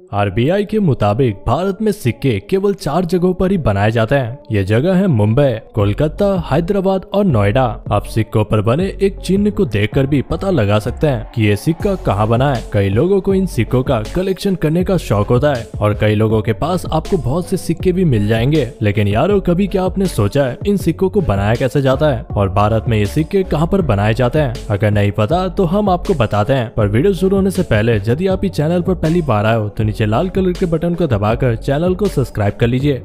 RBI के मुताबिक भारत में सिक्के केवल 4 जगहों पर ही बनाए जाते हैं। ये जगह है मुंबई, कोलकाता, हैदराबाद और नोएडा। आप सिक्कों पर बने एक चिन्ह को देखकर भी पता लगा सकते हैं कि ये सिक्का कहाँ बना है। कई लोगों को इन सिक्कों का कलेक्शन करने का शौक होता है और कई लोगों के पास आपको बहुत से सिक्के भी मिल जाएंगे। लेकिन यारो, कभी क्या आपने सोचा है इन सिक्कों को बनाया कैसे जाता है और भारत में ये सिक्के कहाँ पर बनाए जाते हैं? अगर नहीं पता तो हम आपको बताते हैं, पर वीडियो शुरू होने से पहले यदि आप इस चैनल पर पहली बार आए हो तो नीचे लाल कलर के बटन को दबाकर चैनल को सब्सक्राइब कर लीजिए।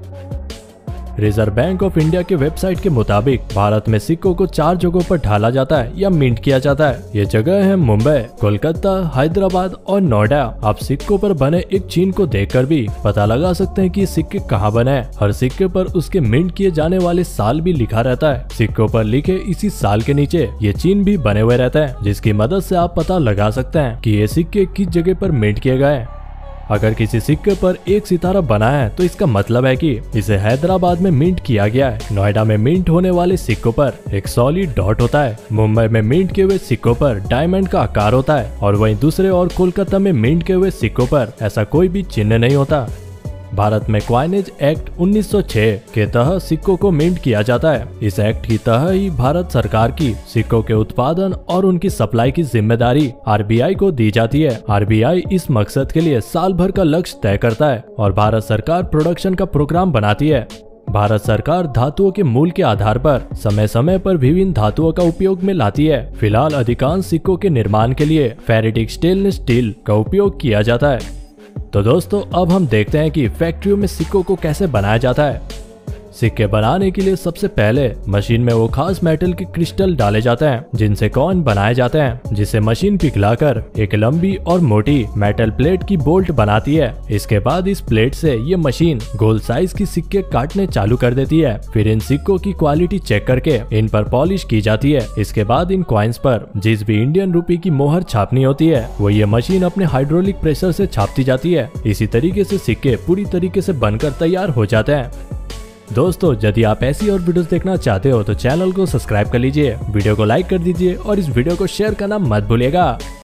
रिजर्व बैंक ऑफ इंडिया के वेबसाइट के मुताबिक भारत में सिक्कों को 4 जगहों पर ढाला जाता है या मिंट किया जाता है। ये जगह है मुंबई, कोलकाता, हैदराबाद और नोएडा। आप सिक्कों पर बने एक चिन्ह को देखकर भी पता लगा सकते हैं कि सिक्के कहाँ बने हैं। हर सिक्के पर उसके मिंट किए जाने वाले साल भी लिखा रहता है। सिक्कों पर लिखे इसी साल के नीचे ये चिन्ह भी बने हुए रहते हैं, जिसकी मदद से आप पता लगा सकते हैं कि ये सिक्के किस जगह पर मिंट किए गए हैं। अगर किसी सिक्के पर एक सितारा बना है तो इसका मतलब है कि इसे हैदराबाद में मिंट किया गया है। नोएडा में मिंट होने वाले सिक्कों पर एक सॉलिड डॉट होता है। मुंबई में मिंट किए हुए सिक्कों पर डायमंड का आकार होता है और वहीं दूसरे और कोलकाता में मिंट किए हुए सिक्कों पर ऐसा कोई भी चिन्ह नहीं होता। भारत में क्वाइनेज एक्ट 1906 के तहत सिक्कों को मिंट किया जाता है। इस एक्ट की तहत ही भारत सरकार की सिक्कों के उत्पादन और उनकी सप्लाई की जिम्मेदारी आरबीआई को दी जाती है। आरबीआई इस मकसद के लिए साल भर का लक्ष्य तय करता है और भारत सरकार प्रोडक्शन का प्रोग्राम बनाती है। भारत सरकार धातुओं के मूल्य के आधार पर समय समय पर विभिन्न धातुओं का उपयोग में लाती है। फिलहाल अधिकांश सिक्कों के निर्माण के लिए फेरेटिक स्टेनलेस स्टील का उपयोग किया जाता है। तो दोस्तों, अब हम देखते हैं कि फैक्ट्रियों में सिक्कों को कैसे बनाया जाता है। सिक्के बनाने के लिए सबसे पहले मशीन में वो खास मेटल के क्रिस्टल डाले जाते हैं जिनसे कॉइन बनाए जाते हैं, जिसे मशीन पिघलाकर एक लंबी और मोटी मेटल प्लेट की बोल्ट बनाती है। इसके बाद इस प्लेट से ये मशीन गोल साइज की सिक्के काटने चालू कर देती है। फिर इन सिक्कों की क्वालिटी चेक करके इन पर पॉलिश की जाती है। इसके बाद इन कॉइन्स पर जिस भी इंडियन रुपए की मोहर छापनी होती है वो ये मशीन अपने हाइड्रोलिक प्रेशर से छापती जाती है। इसी तरीके से सिक्के पूरी तरीके से बनकर तैयार हो जाते हैं। दोस्तों, यदि आप ऐसी और वीडियोस देखना चाहते हो तो चैनल को सब्सक्राइब कर लीजिए, वीडियो को लाइक कर दीजिए और इस वीडियो को शेयर करना मत भूलिएगा।